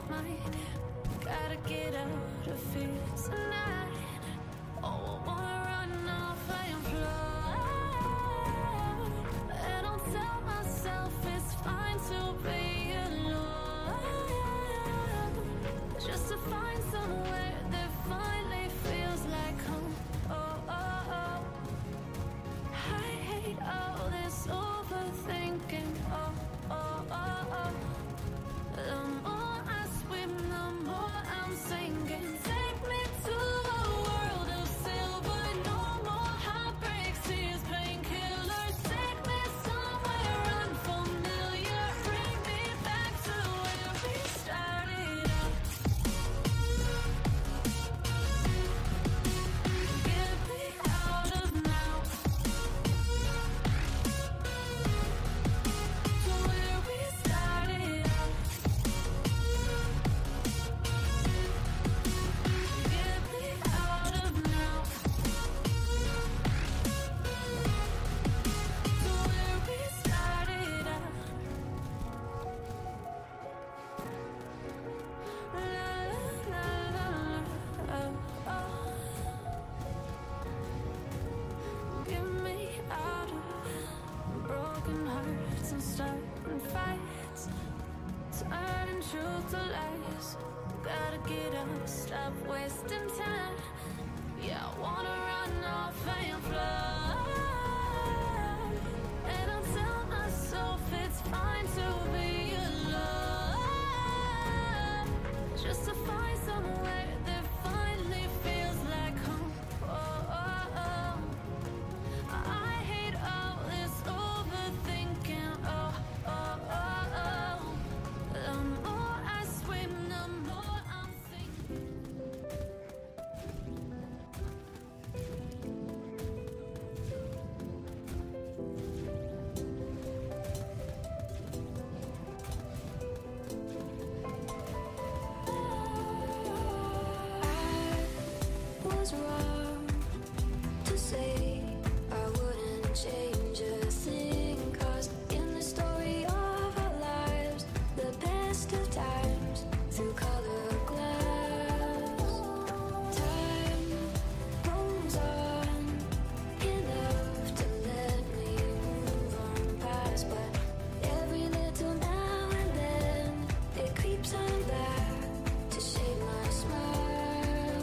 mind. Gotta get out of here tonight. Oh, I wanna run off and fly. And I'll tell myself it's fine to be alone, just to find somewhere that finally feels like home. Oh, oh, oh. I hate all this overthinking. Oh, oh, oh, oh. The more I swim, the more I'm sinking. Take me to a world of silver. No more heartbreaks, tears, painkillers. Take me somewhere unfamiliar. Bring me back to where we started out. Get me out of now, to where we started out. Get me out of now, to where we started out. La la la la, oh, oh. Get me out of broken hearts and starting fights, turning truth to lies. Gotta get up, stop wasting time. Yeah, I wanna run off and fly. And I'll tell myself it's fine to be alone, just to find somewhere that finally feels like home. Oh, oh, oh. I hate all this overthinking. Oh, oh, oh, oh. The more I swim, the more I'm sinking. I was wrong to say I wouldn't change a thing, 'cause in the story of our lives, the best of times through color glass. Time rolls on enough to let me move on past, but every little now and then it creeps on back to shade my smile.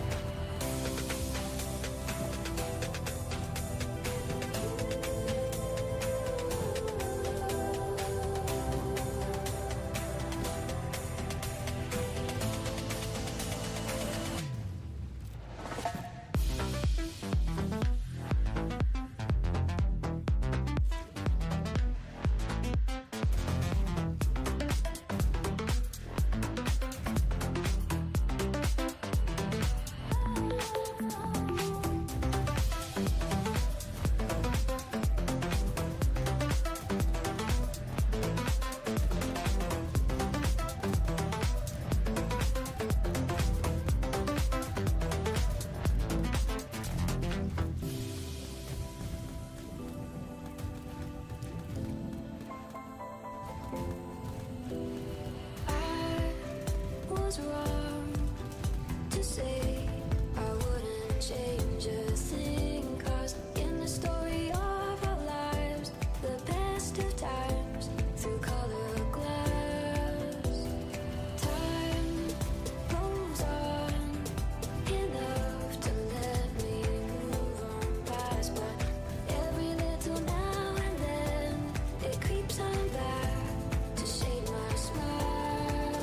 I was wrong to say I wouldn't change a thing, 'cause in the story of our lives, the best of times through color glass. Time rolls on enough to let me move on past, but every little now and then it creeps on back to shade my smile.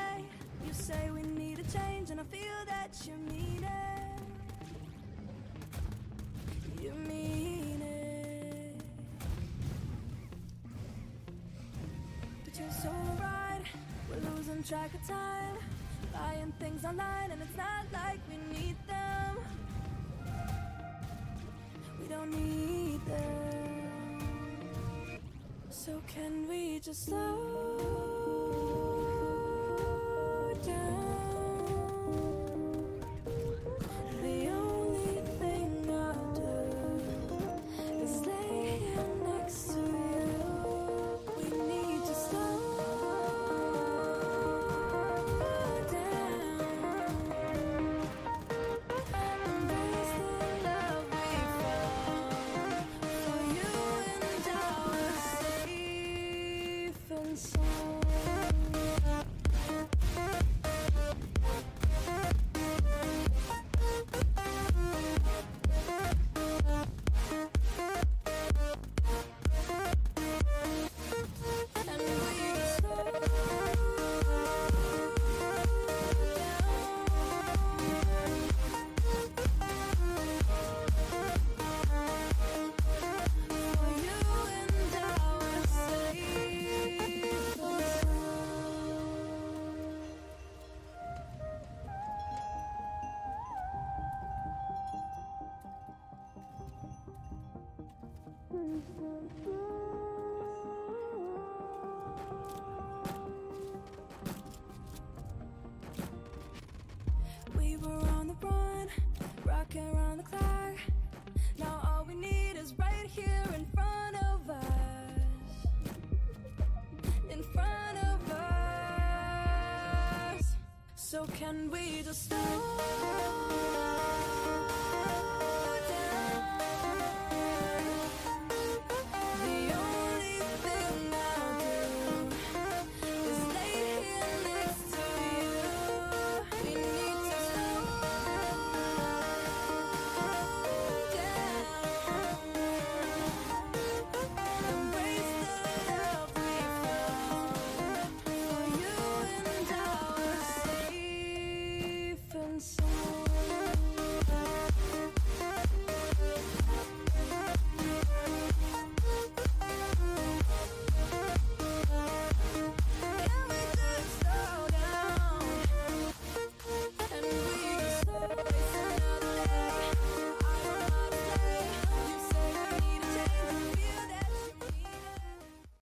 way. You say we need a change, and I feel that you mean it. You mean it. But you're so right, we're losing track of time, buying things online, and it's not like we need them. We don't need them. So can we just slow down? The only thing I'll do is lay here next to you. We need to slow down. Embrace the love we found for you and our safe and sound. And we slow down for you and our safe and sound. We were on the run, rocking around the clock. Now all we need is right here in front of us. In front of us. So can we just slow